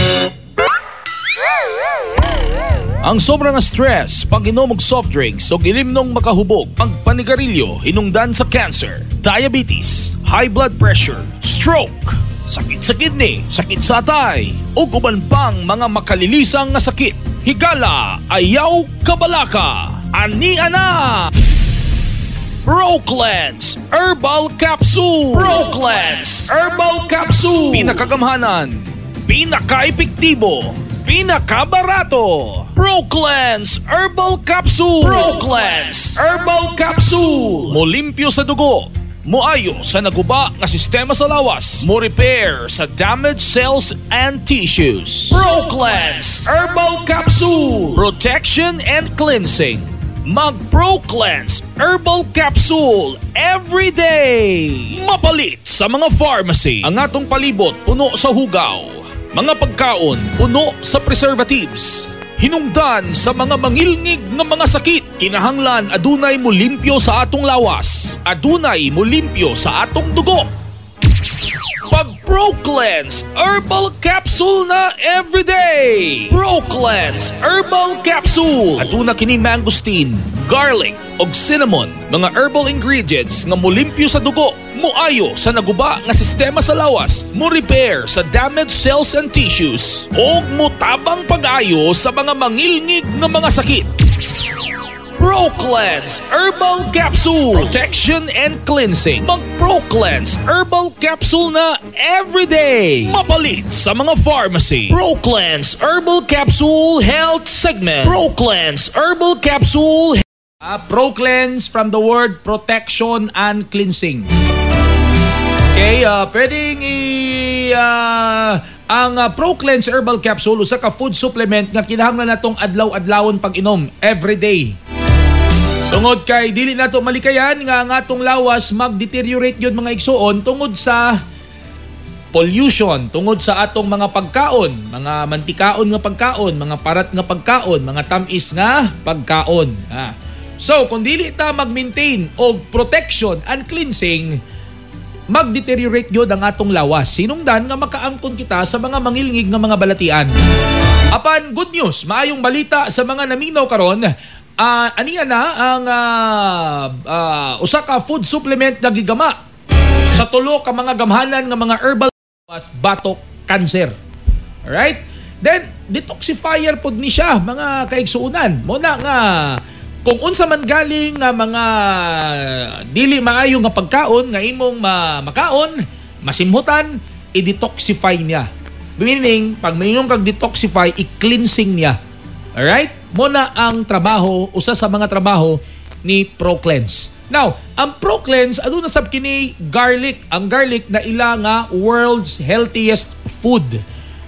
Ang sobrang stress, pag-inom og soft drinks o gilimnong makahubog, pagpanigarilyo hinungdan sa cancer, diabetes, high blood pressure, stroke, sakit sa kidney, sakit sa atay, o uban pang mga makalilisang nga sakit. Higala, ayaw, kabalaka, ani ana! PROCLEANSE HERBAL CAPSULE! PROCLEANSE HERBAL CAPSULE! Pinakagamhanan, pinaka-epektibo, pinaka-barato. PROCLEANSE HERBAL CAPSULE! PROCLEANSE HERBAL CAPSULE! Molimpyo sa dugo, moayo sa naguba nga sistema sa lawas, mo repair sa damaged cells and tissues. PROCLEANSE HERBAL CAPSULE! Protection and cleansing. Mag-PROCLEANSE HERBAL CAPSULE every day. Mapalit sa mga pharmacy. Ang atong palibot puno sa hugaw. Mga pagkaon puno sa preservatives. Hinungdan sa mga mangilngig nga mga sakit. Kinahanglan adunay mo limpyo sa atong lawas. Adunay mo limpyo sa atong dugo. Pag PROCLEANSE HERBAL CAPSULE na everyday. PROCLEANSE HERBAL CAPSULE. Aduna kini mangosteen, garlic, og cinnamon, mga herbal ingredients nga molimpyo sa dugo, moayo sa naguba nga sistema sa lawas, mo repair sa damaged cells and tissues, og mutabang pag-ayo sa mga mangilngig nga mga sakit. PROCLEANSE HERBAL CAPSULE. Protection and cleansing. Mag-PROCLEANSE HERBal CAPSULE na everyday. Mapalit sa mga pharmacy. PROCLEANSE HERBal CAPSULE Health Segment. PROCLEANSE HERBal CAPSULE. PROCLEANSE from the word protection and cleansing. Okay, pwedeng ang PROCLEANSE HERBal CAPSULE usa ka food supplement nga kinahanglan natong adlaw-adlawon pag-inom everyday. Tungod kay dili nato malikayan nga ang atong lawas mag-deteriorate yun mga igsuon tungod sa pollution, tungod sa atong mga pagkaon, mga mantikaon nga pagkaon, mga parat nga pagkaon, mga tamis nga pagkaon. So, kung dili ta mag-maintain og protection and cleansing, mag-deteriorate yun ang atong lawas. Sinungdan nga makaangkon kita sa mga mangilngig nga mga balatian. Apan, good news, maayong balita sa mga naminaw karon. Aniya na ang usa ka food supplement na gigama sa tulo ka mga gamhanan nga mga herbal batok cancer. Alright? Then, detoxifier pod ni siya, mga kaigsuunan. Muna nga, kung unsa man galing nga mga dili maayo nga pagkaon nga imong makaon, masimhutan, i-detoxify niya. Meaning, pag mayroon kag detoxify, i-cleansing niya. Alright? Muna ang trabaho, usa sa mga trabaho ni PROCLEANSE. Now, ang PROCLEANSE, aduna sab kini garlic. Ang garlic na ila nga world's healthiest food.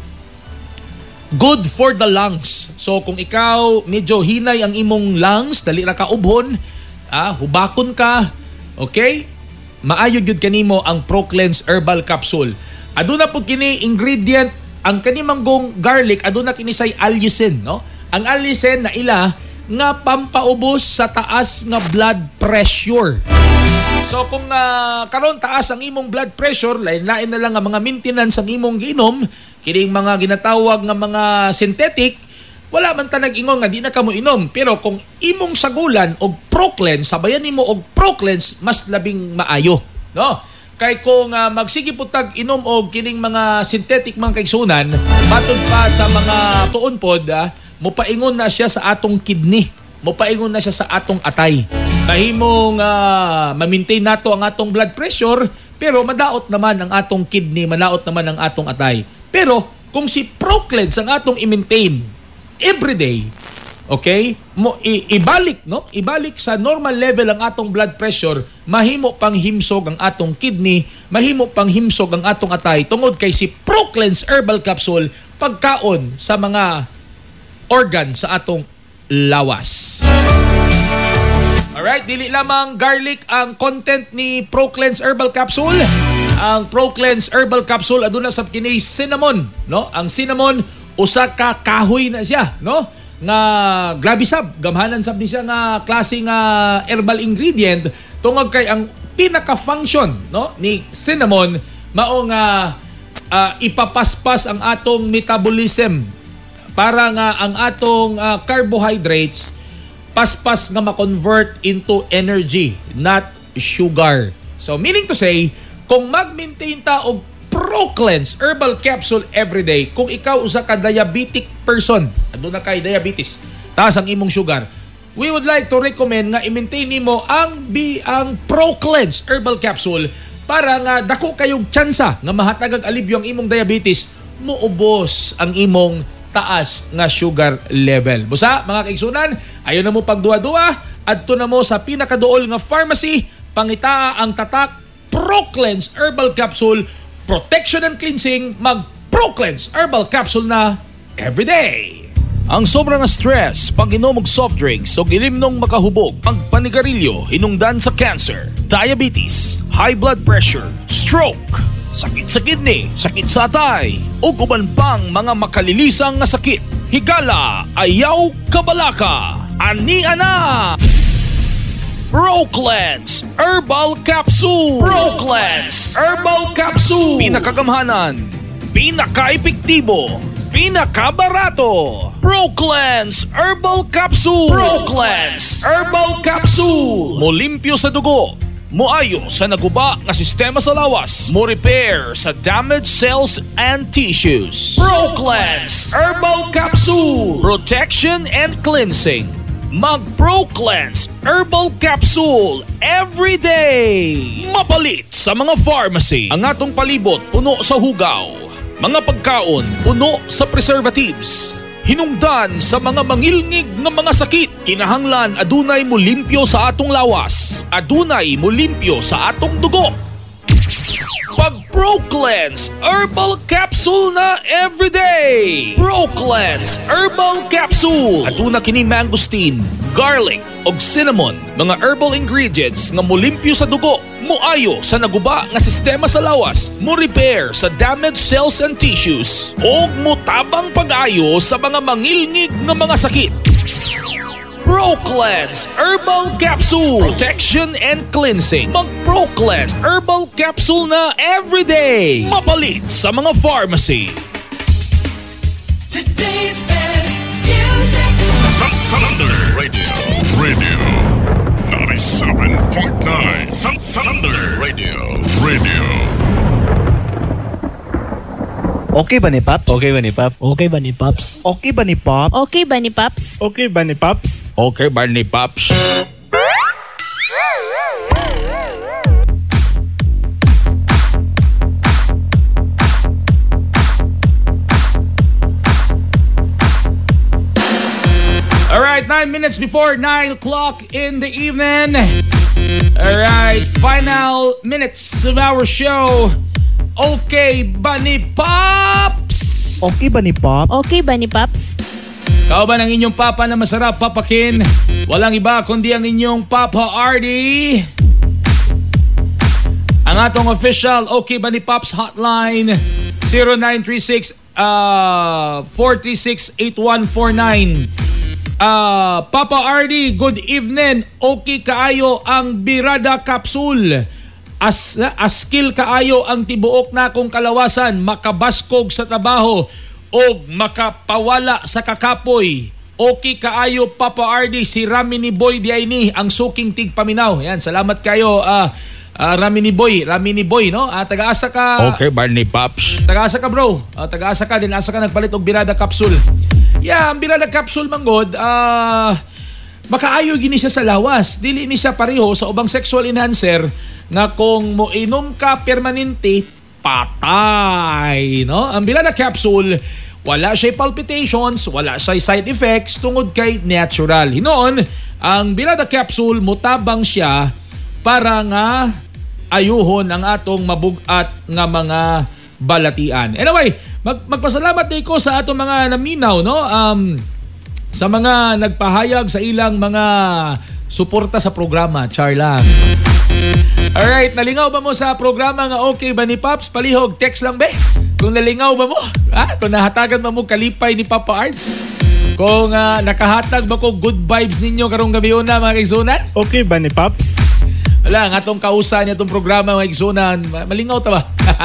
Good for the lungs. So kung ikaw medyo hinay ang imong lungs, dali ra ka ubhon, hubakon ka, okay? Maayo gyud kanimo ang PROCLEANSE herbal capsule. Aduna pud kini ingredient ang kanimanggong garlic, aduna kini say allicin, no? Ang allicin na ila nga pampaubos sa taas nga blood pressure. So kung karon taas ang imong blood pressure, lain-lain na lang ang mga maintenance ang imong giinom, kining mga ginatawag nga mga synthetic, wala man ta nag-ingon nga di na kamo inom. Pero kung imong sagulan og PROCLEANSE, sabayan nimo og PROCLEANSE, mas labing maayo, no? Kay kung magsige pud tag inom og kining mga synthetic mga kaigsunan, matod pa sa mga tuon pod, mopaingon na siya sa atong kidney, mopaingon na siya sa atong atay. Kahimong ma-maintain nato ang atong blood pressure, pero madaot naman ang atong kidney, madaot naman ang atong atay. Pero kung si PROCLEANSE ang atong i-maintain everyday, okay? Ibalik, no? Ibalik sa normal level ang atong blood pressure, mahimo pang himsog ang atong kidney, mahimo pang himsog ang atong atay tungod kay si PROCLEANSE herbal capsule pagkaon sa mga organ sa atong lawas. Alright, dili lamang garlic ang content ni PROCLEANSE herbal capsule. Ang PROCLEANSE herbal capsule aduna sab kini cinnamon, no? Ang cinnamon usa ka kahoy na siya, no? Nga grabe sab, gamhanan sab ni siya nga klase nga herbal ingredient tungod kay ang pinaka-function, no, ni cinnamon mao nga ipapaspas ang atong metabolism para nga ang atong carbohydrates paspas nga ma-convert into energy, not sugar. So meaning to say, kung mag-maintain ta og PROCLEANSE herbal capsule everyday, kung ikaw usa ka diabetic person, aduna kay diabetes, taas ang imong sugar, we would like to recommend nga i-maintain nimo ang PROCLEANSE herbal capsule para nga dako kayong tsansa nga mahatag ang alibyo ang imong diabetes, muubos ang imong taas nga sugar level. Busa, mga kaigsunan, ayon na mo pagduwa-duwa, adto na mo sa pinakaduol nga pharmacy, pangitaa ang tatak PROCLEANSE herbal capsule, protection and cleansing, mag-PROCLEANSE herbal capsule na everyday. Ang sobrang stress, pag-inom og soft drinks o ilimnong makahubog, pagpanigarilyo, hinungdan sa cancer, diabetes, high blood pressure, stroke, sakit sa kidney, sakit sa atay, o uban pang mga makalilisang nga sakit. Higala, ayaw, kabalaka, ani ana! PROCLEANSE herbal capsule. PROCLEANSE herbal capsule. Pinakagamhanan, pinaka-epektibo, pinaka-barato. PROCLEANSE herbal capsule. PROCLEANSE herbal capsule. Molimpyo sa dugo, moayo sa naguba nga sistema sa lawas, mo repair sa damaged cells and tissues. PROCLEANSE herbal capsule. Protection and cleansing. Mag-PROCLEANSE herbal capsule every day. Mapalit sa mga pharmacy. Ang atong palibot puno sa hugaw. Mga pagkaon puno sa preservatives. Hinungdan sa mga mangilngig ng mga sakit. Kinahanglan adunay mo limpyo sa atong lawas. Adunay mo limpyo sa atong dugo. Pag-PROCLEANSE herbal capsule na everyday. PROCLEANSE herbal capsule. Aduna kini mangosteen, garlic og cinnamon, mga herbal ingredients nga molimpyo sa dugo, moayo sa naguba nga sistema sa lawas, mo repair sa damaged cells and tissues, og motabang pag-ayo sa mga mangilngig nga mga sakit. PROCLEANSE Herbal Capsule Protection and Cleansing. Mag-PROCLEANSE Herbal Capsule na everyday. Mapalit sa mga pharmacy. Today's best music. Thunder Radio. Radio 97.9. Thunder Radio. Radio. Okay ba ni Paps? Okay ba ni Pap? Okay ba ni Paps? Okay ba ni Pop? Okay ba ni Paps? Okay ba ni Paps? Okay, Barney Pops. Alright, 9 minutes before 9 o'clock in the evening. Alright, final minutes of our show. Okay ba ni Pops? Okay ba ni Pop? Okay ba ni Paps? Kao ba ng inyong papa na masarap papakin? Walang iba kundi ang inyong Papa Ardie. Ang atong official Okay ba ni Pops hotline 0936-436-8149. Papa Ardie, good evening. Okay kaayo ang Birada Capsule. Askil kaayo ang tibuok na kong kalawasan, makabaskog sa trabaho o makapawala sa kakapoy. Okay kaayo Papa Ardie, si Ramini Boy diayni ang suking tigpaminaw. Yan, salamat kayo Ramini Boy, no? Taga-asa ka. Okay, Barney Pops. Taga-asa ka, bro. Taga-asa ka din, asa ka nagpalit og Birada Capsule. Yeah, ang Birada Capsule manggod, makaayo gini siya sa lawas. Dili ni siya pareho sa ubang sexual enhancer na kung moinom ka permanente, patay, no? Ang Birada Capsule, wala siya palpitations, wala siya side effects tungod kay natural. Hinoon, ang Birada Capsule, mutabang siya para nga ayuhon ang atong mabugat nga mga balatian. Anyway, magpasalamat din ko sa atong mga naminaw, no? Sa mga nagpahayag sa ilang mga suporta sa programa, char lang. Alright, nalingaw ba mo sa programa nga Okay ba ni Pops? Palihog, text lang be. Kung nalingaw ba mo, kung nahatagan ba mo kalipay ni Papa Arts? Kung nakahatag ba ko good vibes ninyo karong gabi na mga kaigsunan? Okay ba ni Pops? Wala, nga itong kausan niya itong programa mga kaigsunan. Malingaw ta ba?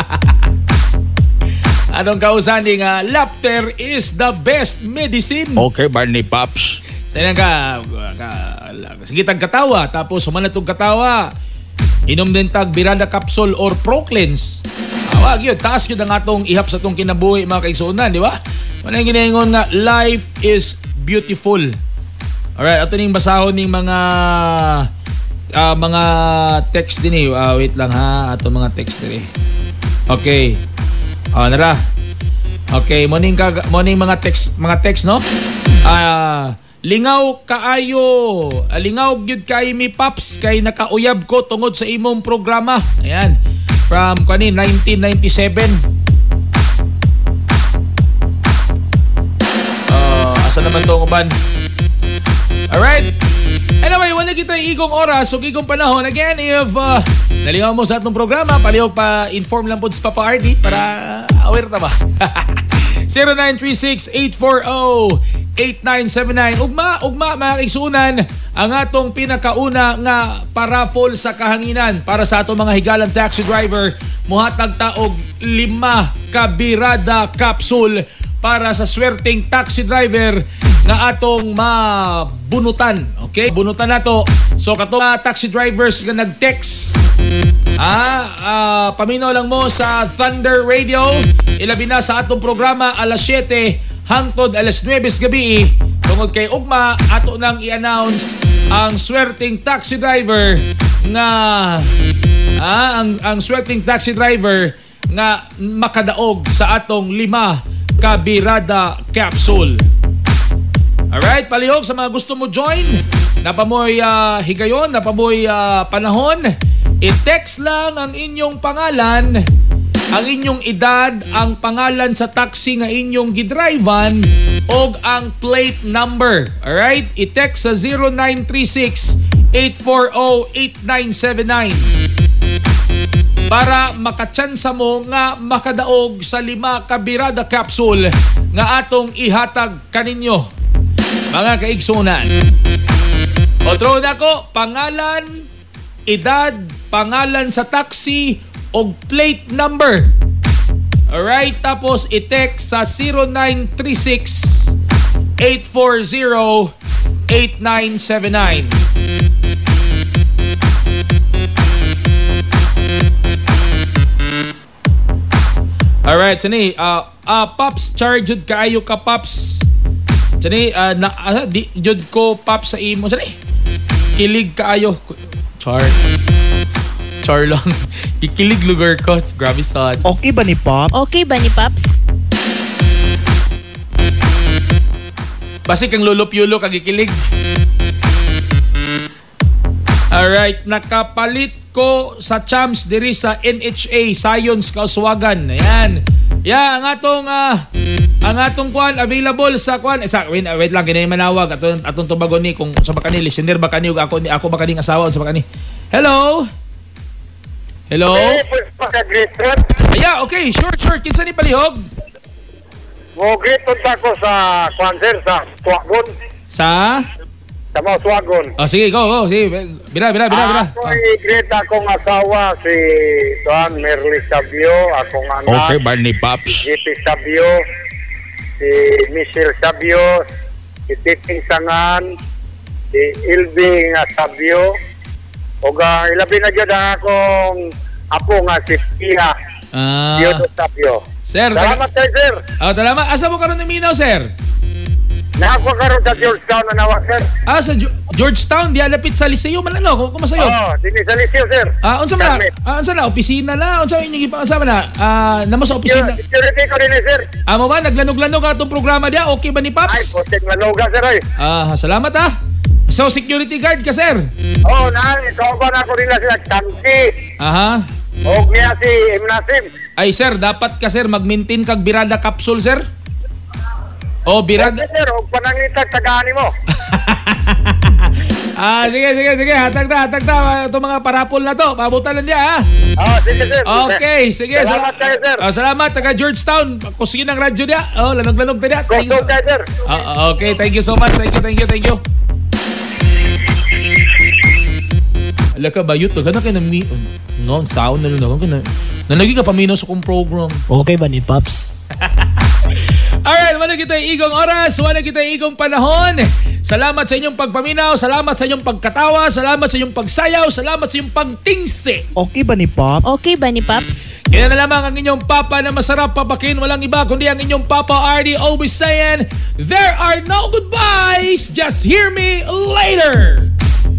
Anong kausan ni nga, laughter is the best medicine. Okay, Barney Pops. Sayang ka, sige tag katawa, tapos human itong katawa. Inom din tag Birada Capsule or PROCLEANSE. Wag yun, taas yun ang atong ihap sa itong kinabuhi mga kaigsunan, di ba? Manang ginahingon nga, life is beautiful. Alright, ito ning basahon ning mga text din eh. Wait lang ha, ato mga text din eh. Okay. Nara. Okay, morning mga text no? Lingaw kaayo. Lingaw gyud kay mi Pops kay nakauyab ko tungod sa imong programa. Ayan. From 1997. Asa naman to uban? Alright. Anyway, wala kita igong oras o igong panahon. Again, if nalingaw mo sa atong programa, palihog pa inform lang po sa Papa Ardie para aware ta ba? 0936-840-8979. Ugma mga kaigsunan, ang atong pinakauna nga paraffol sa kahanginan para sa atong mga higalang taxi driver. Muhatag taog 5 ka Birada Capsule para sa swerteng taxi driver na atong mabunutan. Okay? Bunutan nato. So katong taxi drivers nga nag-text, paminaw lang mo sa Thunder Radio. Ilabi na sa atong programa alas 7 hangtod alas 9 gabi. Tungod kay ugma ato nang i-announce ang swerteng taxi driver nga ang swerteng taxi driver nga makadaog sa atong 5 ka Birada Capsule. Alright, palihog sa mga gusto mo join, napamoy higayon, napamoy panahon, i-text lang ang inyong pangalan, ang inyong edad, ang pangalan sa taxi nga inyong gidrivean o ang plate number. Alright, i-text sa 0936-840-8979 para makatsansa mo nga makadaog sa 5 ka Birada Capsule nga atong ihatag kaninyo mga kaigsunan. Otro na ko, pangalan, edad, pangalan sa taxi, o plate number. Alright, tapos i-text sa 0936-840-8979. Alright, sani, Pops, charged kaayo ka, Pops. Sani, di jud ko, Pops, sa imo. Sani, kilig kaayo. Char lang. Kikilig lugar ko. Grabe, son. Okay ba ni Pop? Okay ba ni Pops? Basi kang lulop-yulo kagikilig. Alright, nakapalit ko sa champs diri sa NHA Science Kauswagan. Ayan. Yeah, ang atong kwan available sa kwan. Wait lang, kinay manawag atong tubagon ni kung sa bakani listener ba kani ug ako ba kaning asawa sa bakani. Hello. Hello. Yeah, okay, sure. Kinsa ni palihog? Mo greeton ko sa kwanser sa Tuagon. Sa Tama Tuagon. Oh, sige, go. Sige, bira. Ako i-greet akong asawa si Juan Merly Sabio, akong anak. Okay, Barney Pops. JP Sabio, si Michelle Sabio, si Titing Sangan, si Ilving Sabio. O ilabi na dyan akong apo nga si Pia. Diodo Sabio. Sir, salamat kayo, sir. Oh, salamat. Asa mo karon ng minaw, sir? Nako karon sa Georgetown na nawa, sir. Sa Georgetown, di alapit sa Liceo man ano, kung masayo. Dini sa Liceo, sir. Unsa man na? Unsa na opisina na? Unsa inyong ipasama na? Namo sa opisina. Security ko din, sir. Amo ba naglanog-lanog atong programa dia? Okay ba ni Pops? Ay, potek maloga, sir. Salamat So, security guard ka, sir? Ikaw ba na ako rin na sila, Tamsi. Aha. O kaya si Imnasim. Ay, sir, dapat ka, sir, mag-maintain kag BIRADA capsule, sir? O, BIRADA... Okay, sir, o panangitag tagani mo. Sige. Hatag na. Itong mga parapol na to. Pabutan lang niya, ha? Sige, sir. Okay, sige. Salamat kayo, sir. Salamat, taga Georgetown. Kusingin ang radyo niya. Lanog-lanog na niya. Gusto kayo, sir. Okay, thank you so much. Thank you. Ala ka, bayot. Gana kayo no, sound na lang. Nalagi ka paminaw sa kong program. Okay ba ni Pops? Alright, wala kita igong oras, wala kita igong panahon. Salamat sa inyong pagpaminaw, salamat sa inyong pagkatawa, salamat sa inyong pagsayaw, salamat sa inyong pagtingsi. Okay ba ni Pop? Okay ba ni Pops? Kaya na lamang ang inyong papa na masarap papakin. Walang iba kundi ang inyong papa Ardie, always saying, there are no goodbyes, just hear me later.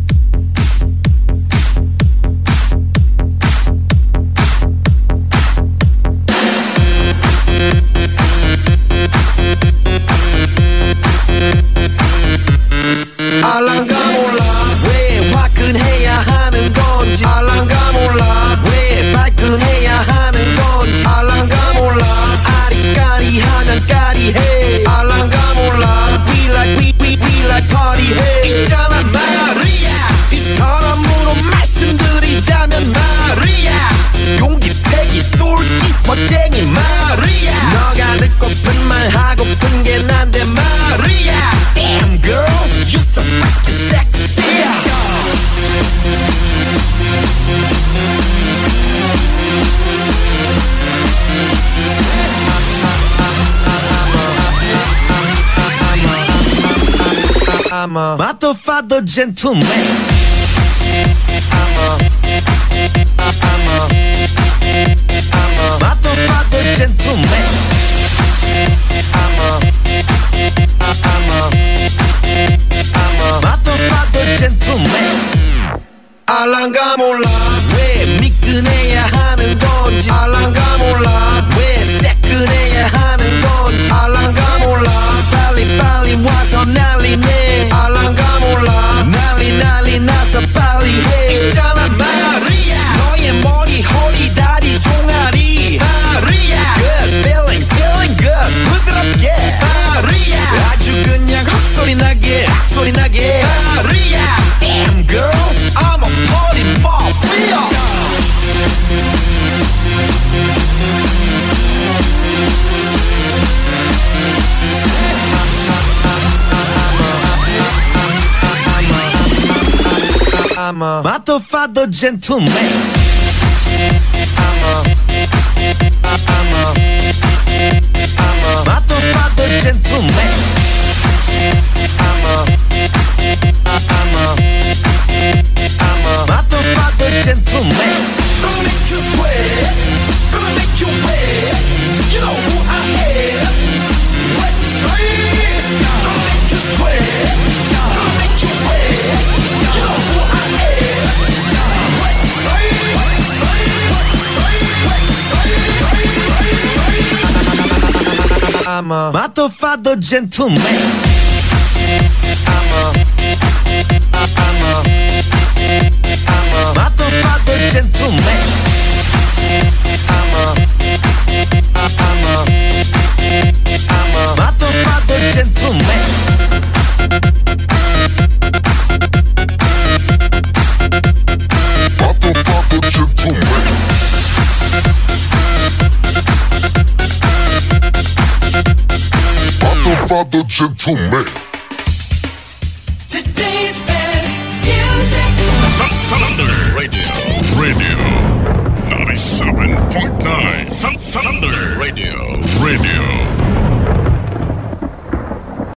알랑가 몰라 왜 화끈해야 하는 건지 알랑가 몰라 왜 발끈해야 하는 건지 알랑가 몰라 아리까리하면 까리해 알랑가 몰라 we like party 해 있잖아 마리아 이 사람으로 말씀드리자면 마리아 용기 패기 똘끼 멋쟁이 마리아 너가 듣고픈 말 하고픈 게 난데 마리아 Damn girl you're so fucking sexy I'm a motherfucker gentleman I'm a motherfucker gentleman I'm a motherfucker gentleman 알랑가 몰라 왜 미끈해야 하는 건지 알랑가 몰라 왜 새끈해야 하는 건지 알랑가 몰라 빨리 와서 난리네 알랑가 몰라 난리 나서 빨리 해 있잖아 마리아 너의 머리 허리 다리 종아리 마리아 Good feeling good 부드럽게 마리아 아주 그냥 헉소리 나게 마리아 Damn girl I'm a party mafia I'm a motherfucker gentleman. I'm a motherfucker gentleman. I'm a motherfucker gentleman. Gonna make you sweat, gonna make you wet. You know who I am. Let's say it. Gonna make you sweat, gonna make you wet. You know who I am. Let's say it. I'm a motherfucker gentleman. I'm a motherfucker gentleman. I'm a motherfucker gentleman. Motherfucker gentleman. Motherfucker gentleman. Today's best music. Thunder Radio. Radio 97.9. Thunder Radio. Radio